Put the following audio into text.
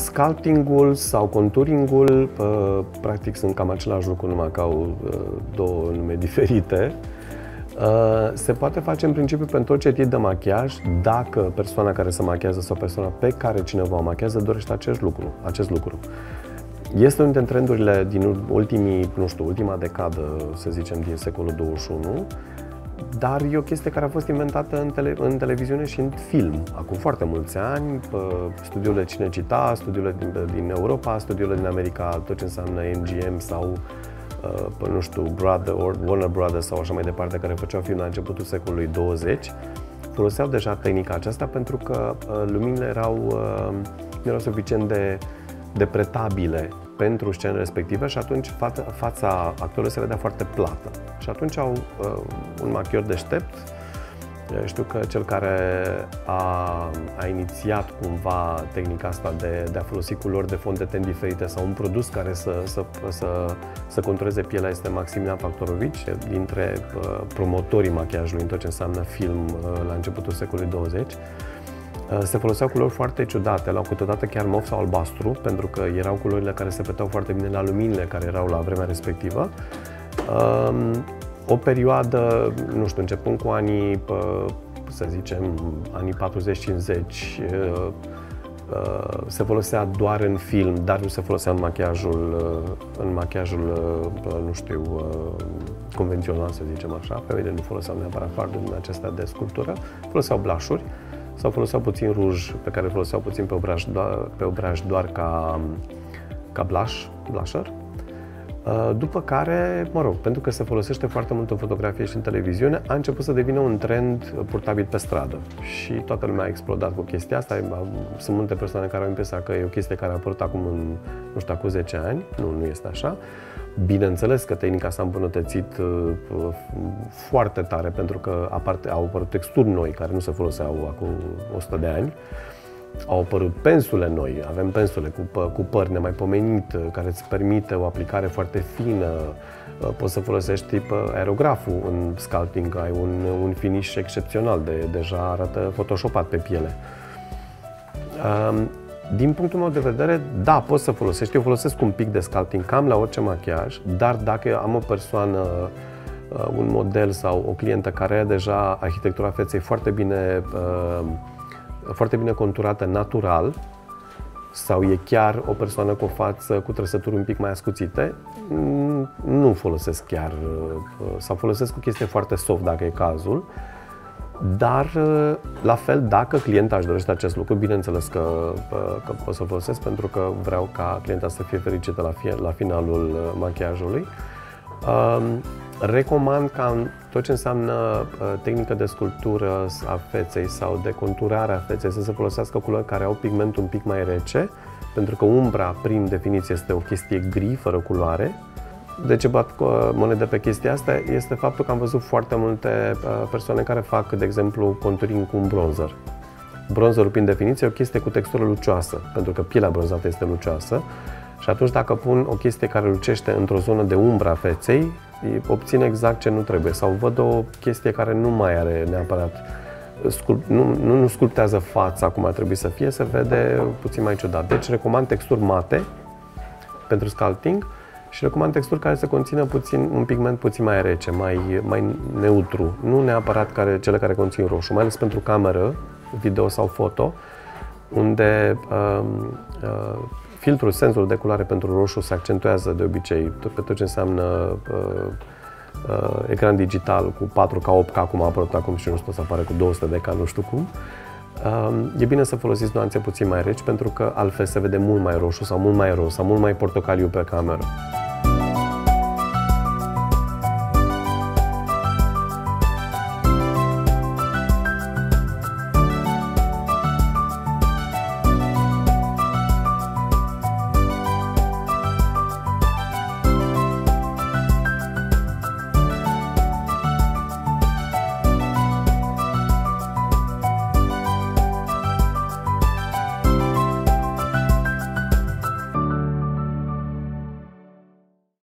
Sculptingul sau contouringul, practic sunt cam același lucru, numai că au două nume diferite. Se poate face în principiu pentru orice tip de machiaj, dacă persoana care se machează sau persoana pe care cineva o machează dorește acest lucru. Este unul dintre trendurile din ultima decadă, să zicem, din secolul 21, dar e o chestie care a fost inventată în televiziune și în film, acum foarte mulți ani. Studiile Cinecittà, studiile din Europa, studiile din America, tot ce înseamnă MGM sau, nu știu, Warner Brothers sau așa mai departe, care făceau film la începutul secolului 20, foloseau deja tehnica aceasta pentru că luminile erau suficient de pretabile pentru scenele respective și atunci fața actorului se vedea foarte plată. Și atunci au un machior deștept. Știu că cel care a inițiat cumva tehnica asta de a folosi culori de fond de ten diferite sau un produs care să contureze pielea este Maximilian Factorovici, dintre promotorii machiajului în tot ce înseamnă film la începutul secolului 20. Se foloseau culori foarte ciudate, la câteodată chiar mov sau albastru, pentru că erau culorile care se peteau foarte bine la luminile care erau la vremea respectivă. O perioadă, nu știu, începând cu anii, să zicem, anii 40-50, se folosea doar în film, dar nu se folosea în machiajul, nu știu, convențional, să zicem așa. Femeile nu foloseau neapărat farduri din acestea de sculptură, foloseau blush-uri sau foloseau puțin ruj, pe care îl foloseau puțin pe obraj doar ca blusher. După care, mă rog, pentru că se folosește foarte mult în fotografie și în televiziune, a început să devină un trend purtabil pe stradă. Și toată lumea a explodat cu chestia asta. Sunt multe persoane care au impresia că e o chestie care a apărut acum, nu știu, acum 10 ani. Nu este așa. Bineînțeles că tehnica s-a îmbunătățit foarte tare, pentru că au apărut texturi noi care nu se foloseau acum 100 de ani. Au apărut pensule noi, avem pensule cu păr nemaipomenit, care îți permite o aplicare foarte fină. Poți să folosești tip aerograful în sculpting, ai un finish excepțional, deja arată photoshopat pe piele. Din punctul meu de vedere, da, poți să folosești. Eu folosesc un pic de sculpting cam la orice machiaj, dar dacă am o persoană, un model sau o clientă care are deja arhitectura feței foarte bine conturată natural, sau e chiar o persoană cu o față cu trăsături un pic mai ascuțite, nu folosesc chiar, sau folosesc o chestie foarte soft dacă e cazul. Dar, la fel, dacă clienta își dorește acest lucru, bineînțeles că pot să folosesc, pentru că vreau ca clienta să fie fericită la finalul machiajului. Recomand ca tot ce înseamnă tehnică de sculptură a feței sau de conturare a feței să se folosească culori care au pigmentul un pic mai rece, pentru că umbra, prin definiție, este o chestie gri, fără culoare. De ce bat monede pe chestia asta este faptul că am văzut foarte multe persoane care fac, de exemplu, contouring cu un bronzer. Bronzerul, prin definiție, e o chestie cu textură lucioasă, pentru că pielea bronzată este lucioasă. Și atunci, dacă pun o chestie care lucește într-o zonă de umbră a feței, obțin exact ce nu trebuie. Sau văd o chestie care nu mai are neapărat, nu sculptează fața cum ar trebui să fie, se vede puțin mai ciudat. Deci recomand texturi mate pentru sculpting și recomand texturi care să conțină un pigment puțin mai rece, mai neutru. Nu neapărat cele care conțin roșu, mai ales pentru cameră, video sau foto, unde filtrul, senzorul de culoare pentru roșu se accentuează de obicei pe tot ce înseamnă ecran digital cu 4K, 8K, cum a apărut acum și nu știu, să apare cu 200 nu știu cum. E bine să folosiți nuanțe puțin mai reci, pentru că altfel se vede mult mai roșu sau mult mai roz sau mult mai portocaliu pe cameră.